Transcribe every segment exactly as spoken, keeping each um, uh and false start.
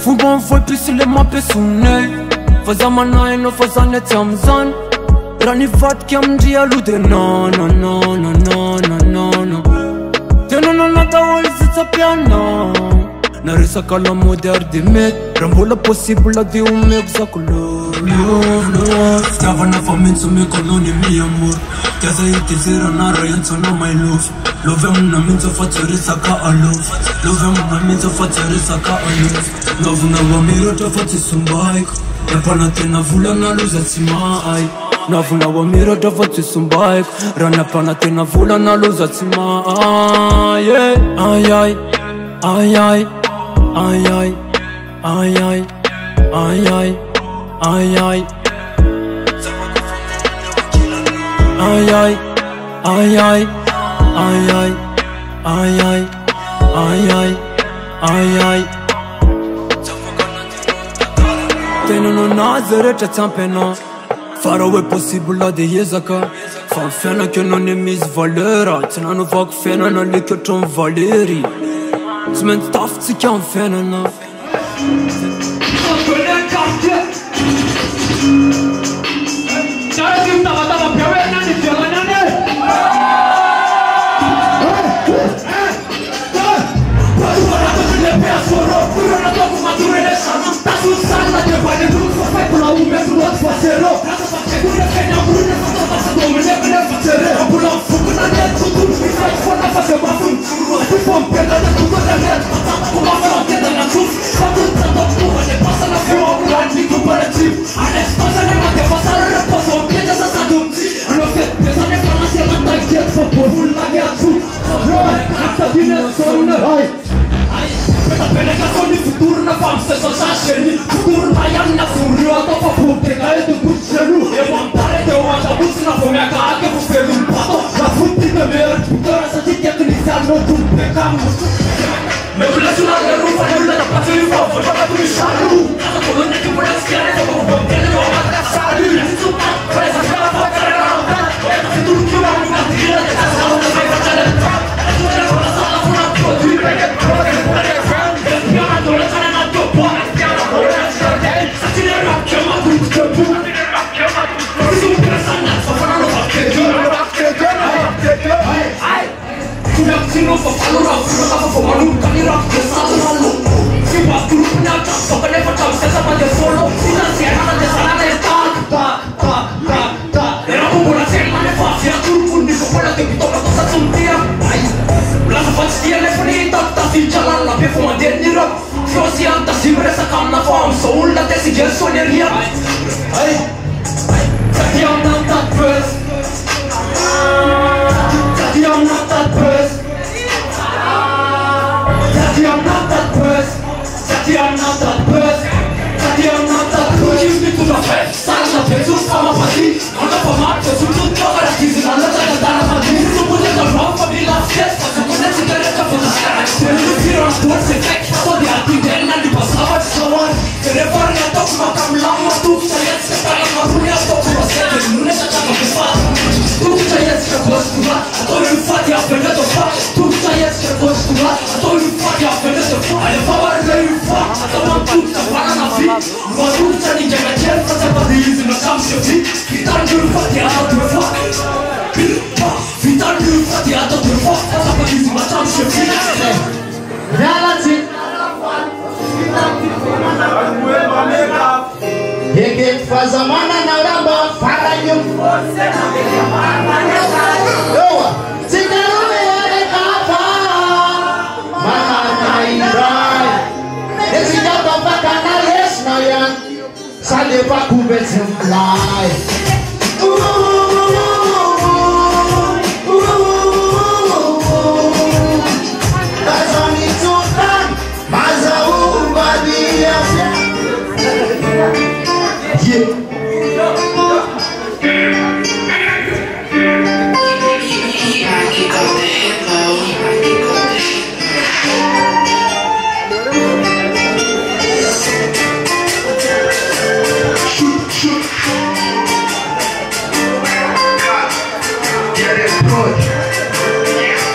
Fumam foi pisile ma pe sunne Faza manai no faza ne tamzan Rani vat kiam dia lude no no no no no no no no Te no no nata oi zitsa piano Na resa ca la moder de met Rambola posibilă de un mec zaculo Stava na famință me coloni mi amor Teaza ite zera na raianță na mai love Loveam na mință față resa ca alof Loveam na mință față resa ca alof Love na wamiro ta față sumbaik Napana tena vula na luza tsimai Navuna wamiro ta față sumbaik Rana pana tena vula na luza tsimai Ay ay ay ay Ay ay ay ay ay ay ay ay Ay ay ay ay ay ay ay ay ay ay ay ay Tenu no nazere ce ți-am pena Farawe posibilă de iezaka Fac fena că nu ne mis valera Țina nu fac fena na le chiotron valeri Zment taf ți chiam fena na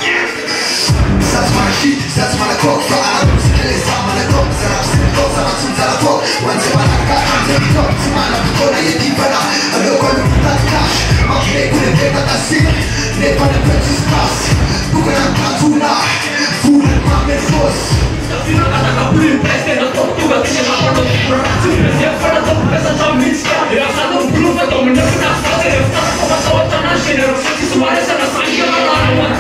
That's my cook, for I was killing some of the cooks and I've seen the cooks and I've seen assim, nem para frente espaço. Nunca na patuna, fura pra me fosse. Eu fiz na casa da Brim, prestei na tortuga, que chama para o se prestei fora da peça da mística. Eu essa não bruta, dominando na fase. Eu faço como a sua tana gênero, só que isso parece na sangue, eu não lá no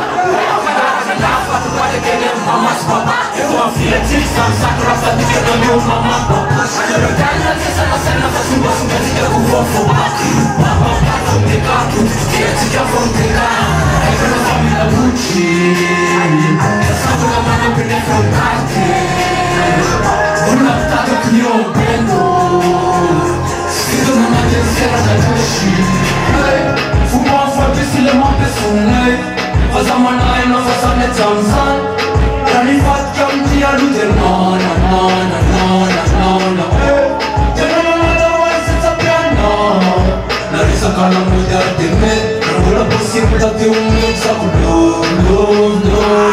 eu tô a filha de Sam, Sakura, sabe que eu dou meu mamá. Eu quero na terça na cena, faço um gosto, mas eu vou fofar. Mamá, pata, um decato, que é de que eu vou pegar. É que eu não sabe da Gucci. Essa boca, mano, eu perdi a vontade. Una puttana che io prendo. Sento una terza da Gucci. Fumo a forte, si le mappe su lei. Facciamo noi, non facciamo le Johnson. Rani fat kam dia lute no no no no no no no no Yo no no no no voy a ser piano. La risa con la mujer de me. No la posibilidad de un mix a blue blue blue.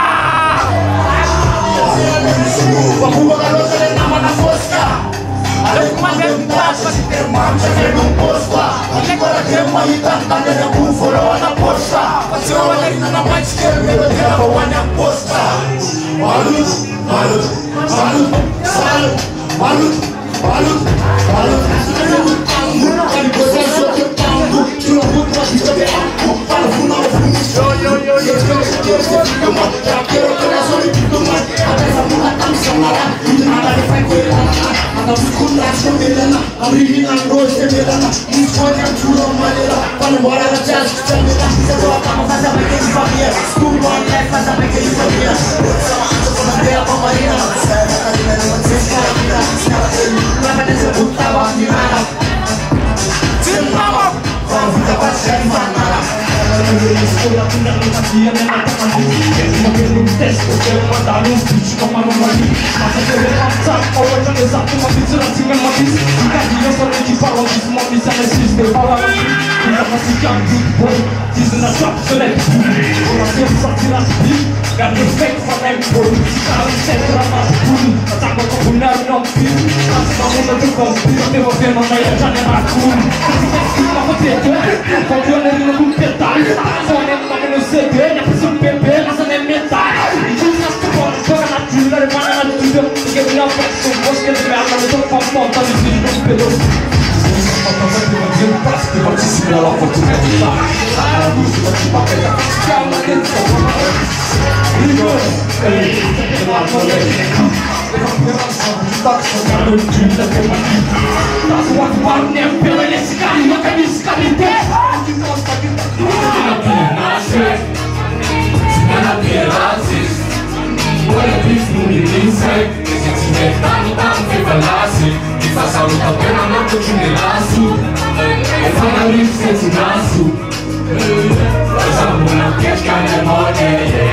Vamos a la de la mano fosca. Ale kuma de passa se ter marcha ver no posto. Agora que uma itanta na búfalo na posta. Você olha na mais esquerda, eu quero uma posta. Malut, malut, malut, malut, malut, malut, malut. Ele gosta só de tango, tu não pode mais saber algo. Para o final, yo yo yo yo yo yo yo yo. Já quero que ela só me toma. Até essa mulher tá me chamando, tudo nada de vai correr. Anda buscando com melena, a menina gosta de melena. Me esconde a tua maneira, para embora da jazz que te me dá. Se eu acabo faz a beca de família, tu não quer faz a beca de família. Bela pra Marina, ela liberando a gente para a vida. Ela tem vai descer o tava a mirada. Timama, a vida vai ser enfanada. Ela me escolha, tu não tá aqui, a menina tá aqui. Uma vez no teste, eu quero mandar um beat com uma mamãe. Mas eu quero levantar, olha já exato, uma pizza assim, uma pizza. Fica eu só nem te falo, diz uma pizza nesse eu falo assim. Fica pra se ficar muito bom, diz na sua select. Ela sempre só tira as beats. Got respect for them for Sekarang saya terlambat pun tak mau benar nompir Asal mula terkompir Dewa firman maya jangan aku Ketika kita berbeda Kau jual dari lagu petai Soalnya tak kena sedih Yang pesun bebe Masa nem metai Junas kebon Jangan aju dari mana nak tujuh Tiga bilang pesun Bos kedua akan untuk pom-pom Tapi sini pun belum Apa-apa dengan dia pasti Partisi dalam fortuna kita Aku sudah dipakai Tak jangan kita Rigo, eh, telah boleh. Dengan perasaan tak selalu cinta kemati. Tak suatu baru nempel oleh sekali makan di sekali deh. Kita sakit tak kita punya nasib, segala pirasis. Olha bicho no insect, esse time tá no tanto de veloce. Que faça a luta pena não tô de laço. É para mim sente laço. Essa mulher quer que a memória.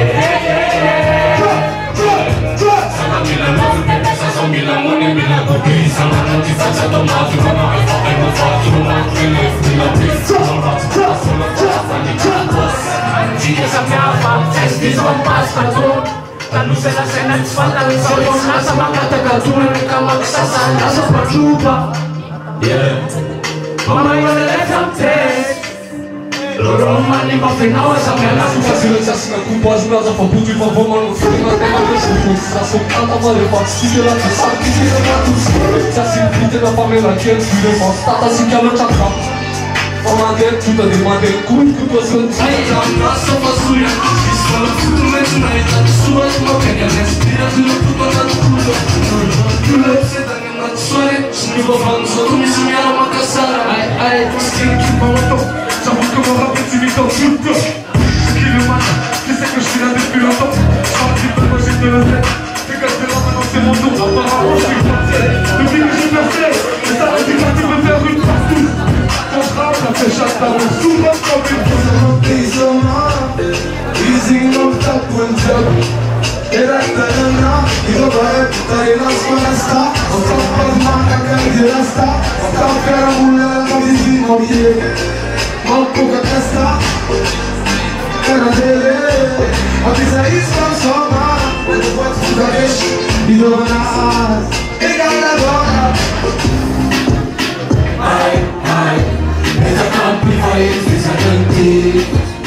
Bila money, bila cookies, sama nanti saja tomate, mama I fuck I'm a fuck, you want to live, bila please, don't want to pass, don't want to pass, and you can't pass. Jika sampai apa, test this one pass, kato. Lalu saya saya nak sepatah, saya pun rasa makan tergantung mereka maksa sana sempat lupa. Yeah, mama you wanna let them taste. Roma nem pra final essa merda. Suka silenciasi aku pas merasa pembuju pemboman. Dengan tema bersyukur langsung kata melepas. Tidak lagi sakit tidak batus. Jasi tidak pamela kian sudah pas. Tata si kalau cakap. Pemaden sudah dimaden. Ku ikut bosan. Saya jangan rasa masuya. Istilah itu mengenai tak suara makanya tidak dulu pernah dulu. Dulu sedang nak suara. Sini bawa satu misinya Makassar. Ay ay sedikit bawa tu. J'avoue que mon rap est unique dans tout le temps. Ce qui le matin, tu sais que je suis là depuis longtemps. Sans un petit peu moi j'ai de la tête. Dégage de là maintenant c'est mon tour. Apparemment je suis parti. Depuis que j'ai percé, mais ça m'a dit quand tu veux faire une partout. Quand je rappe, ça fait chaque talon. Souvent comme une chose. Easing up top one job. Era talana, io vorrei portare la squadra. Ho fatto il manca che la sta. Ho fatto la mulla, la visima via. Manco que testa, cara dele. Avisa isso não soma. Eu vou te dar deixa e não nada. Pega agora. Ai ai, essa campeã. before it's disappointed.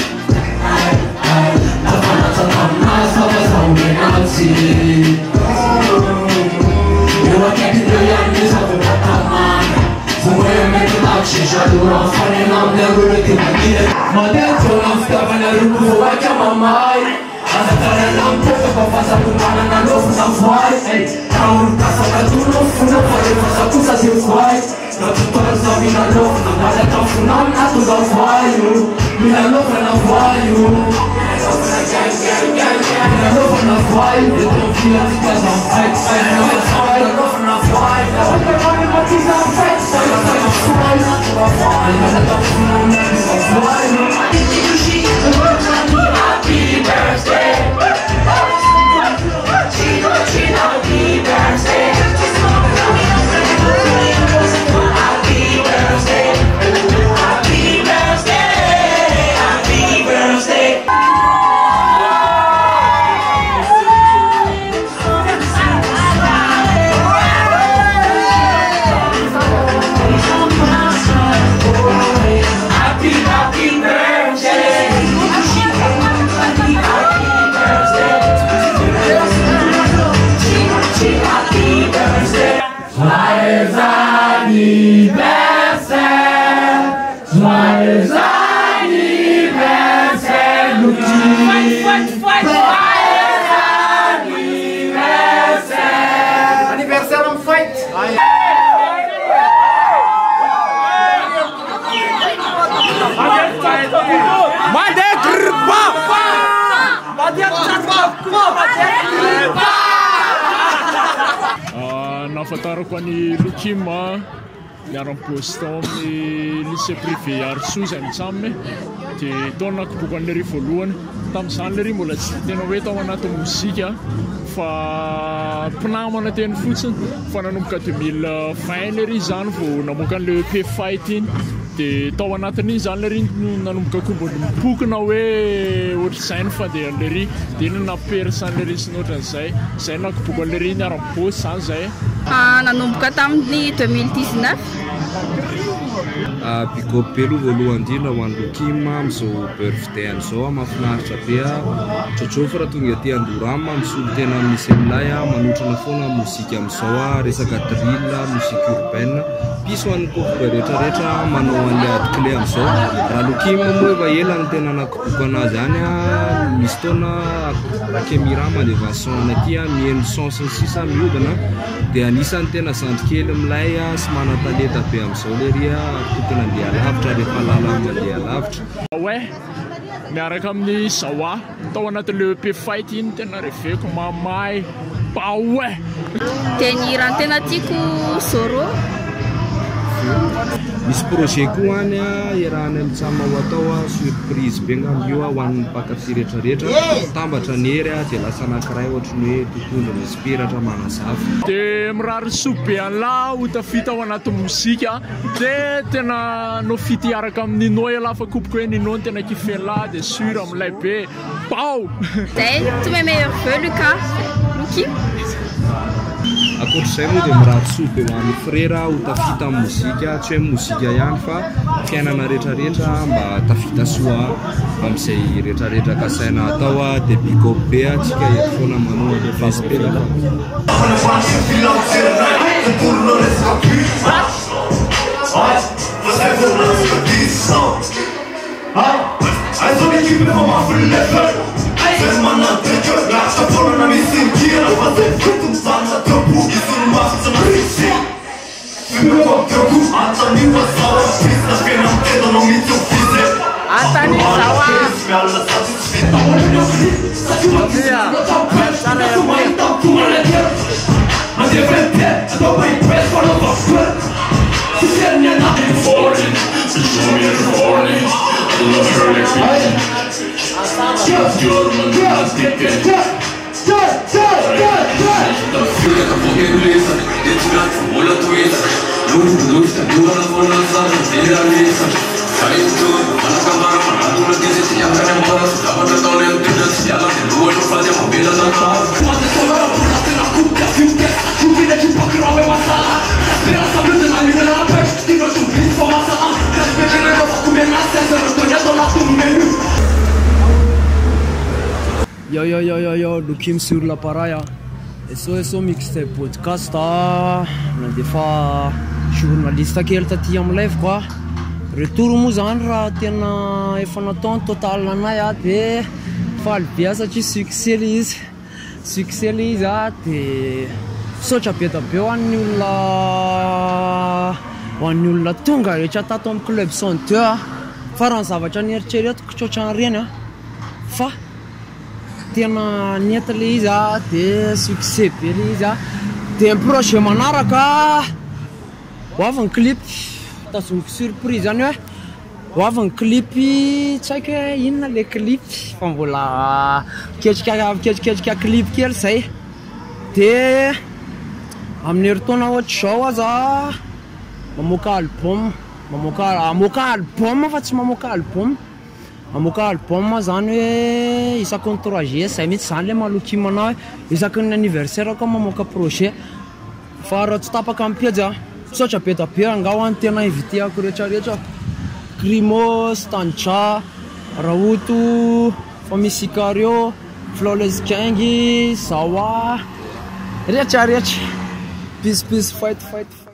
The fans are not nice, but it's only not see. You are getting the youngest of the man. Somewhere you make it like she shall do wrong. Funny, I'm never looking at me. My dad's all I'm stuffing a room for what I'm on my. As a parent, I'm perfect, but fast I'm going and I know I'm fine. Hey, I'm passing a two no food, no for the first of course I see why. Not to tell us I'm in a love, no matter how soon I'm not to go for you. Me I love and I for you. Me I love and I for you. They don't feel it because I'm fight, fight, no it's fine. I love and I for you. I want the money, but it's not fight, so you're like a fool, not to go for you. I love you, no man, it's a fly. Happy birthday. Chino, Chino, happy birthday. Happy birthday. Happy birthday. Happy birthday. Happy, happy birthday. Joyeux anniversaire, joyeux anniversaire, Lucky. Joyeux anniversaire. Anniversaire en fight. Nahafantarako any Lokima niaram-paosy tao amin'ny lycée privé Artso izay mitsaminy dia tao nakoboko an'lery voalohany tamin'izany lery mbola tsy tena hoe tao anaty mozika fa mpinamana teny fotsiny fa nanomboka deux mille vingt lery izany vao namoaka an'le E P Fight iny dia tao anatin'iny izany lery nanomboka kombony mipokona hoe ohatr'izay ny fandehan'lery dia iny napersany sy nohatran'izay izay nakoboko an'lery niaram-paosy izany zay nanomboka tamin'ny deux mille dix-neuf. Bigopy aloha voalohany indrindra ho an'ny Lokima amin'izao birthday an'izao mahafinaritra be tsotrofo raha tonga aty Andorama misolo tena misy amilay manotrana foana mozika amin'izao resaka drill musique urbaine piso ho an'ny kopika rehetrarehetra manao an'le adiclé amin'izao raha Lokima moa efa ela ny tena nakoboko anazy any misy taona Kemira Malévanson aty mihaino sens ny sisa mihodana dia anisany tena zandrikely milay sy manan-talenta be amin'izao lery tokony andeha lavitra rehefa lala mandeha lavitra. Ouais, miaraka amin'ny Zawa tao anatin'le E P Fight iny tena reveko mamay ba ouais. Dia ny raha tena tiako Zoro. Misy projet koa any iarahana mitsama ho atao surprise be ngamba io ho an'ny mpakafy rehetrarehetra tambatra ny hery dia lasa anankiray ohatrany hoe totondro misy peratra manazava dia mirary sobe an'la ho tafita ao anaty mozika dia tena no fity hiaraka amin'ny Nino alafa kopoko hoe Nino ny tena kifela dia sur amin'ilay be bao zay tous mes meilleurs vœux Lucas Lucky. Akoatr'izay moa dia mirary sobe ho an'ny frera ho tafita amin'ny mozika tsy hoe mozika ihany fa fiainana rehetrarehetra mba tafita soa amin'izay rehetrarehetra kasaina atao dia bigop be atsika eto foana manao le faspela Antani Zawa. Come yo yo yo yo Lukim sur l'appareil. E so e so mixtape podcast a na defa journaliste kely taty am live quoi. Retour moa zany raha tena efa natao ny total anay a de faly be satria succès le izy succès le izy a de misaotra be da be ho an'ny olona ho an'ny olona tonga rehetra tato amin'ny club cent deux a fa raha ny zavatra nieritreretiko tsoatran'ireny a fa tena niety le izy a de succès be le izy a de ny projet manaraka ho avy ny clip tazomiko surprise zany hoe ho avy ny clip tsy haiko hoe inona le clip fa mbola ketrika ketriketrika clip kely zay de amin'ny heritaona ohatra zao aza mamoaka album mamoaka mamoaka album fa tsy mamoaka album mamoaka album zany hoe isaky ny trois juillet zay mihitsy zany le Lukim ana hoe isaky ny anniversaire ko mamoaka projet fa raha tsy tapaka amin'ny pejy a misaotra be da be angao any tena inviteako rehetrarehetra Crimo, Stanja, Raoto, Famille Cario, Flawless Gang, Zawa rehetra rehetra peace peace fight fight